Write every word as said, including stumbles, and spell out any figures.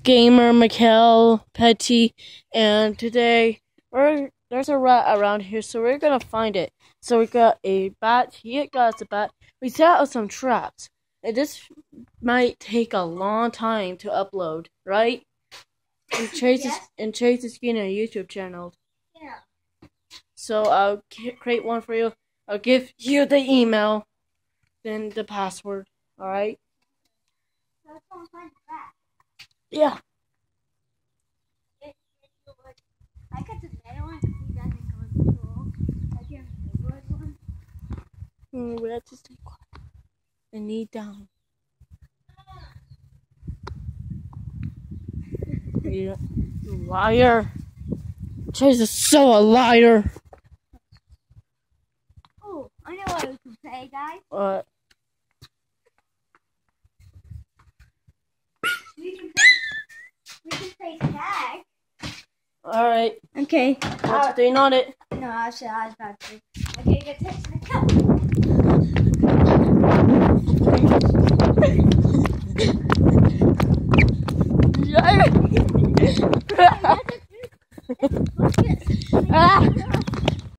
gamer Mikhail Petty, and today we're there's a rat around here, so we're gonna find it. So we got a bat. He got us a bat. We set out some traps, and this might take a long time to upload, right? And Chase is Yes. and Chase is getting a YouTube channel. Yeah. So I'll create one for you. I'll give you the email, then the password. All right? So let's go and find the rat. Yeah. I got the metal one because he doesn't go in the pool. I get the wood one. Mm, we have to stay quiet and knee down. Yeah. You liar. Chase is so a liar. Oh, I know what we can play, guys. What? We can play, we can play tag. Alright. Okay. What's the thing on it? No, I said I was about to. Okay, get this. Come.